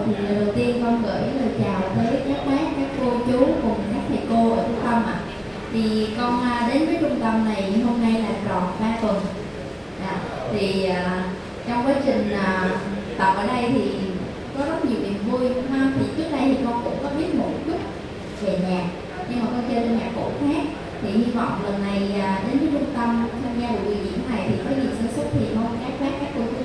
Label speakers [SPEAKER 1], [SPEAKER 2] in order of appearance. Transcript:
[SPEAKER 1] Thì đầu tiên con gửi lời chào tới các bác, các cô chú cùng các thầy cô ở trung tâm ạ. Thì con đến với trung tâm này hôm nay là tròn 3 tuần. Thì trong quá trình tập ở đây thì có rất nhiều niềm vui ha. Thì trước đây thì con cũng có biết một chút về nhạc, nhưng mà con chơi lên nhạc cổ khác. Thì hy vọng lần này đến với trung tâm tham gia buổi biểu diễn này thì có nhiều sản xuất thì mong các bác, các cô chú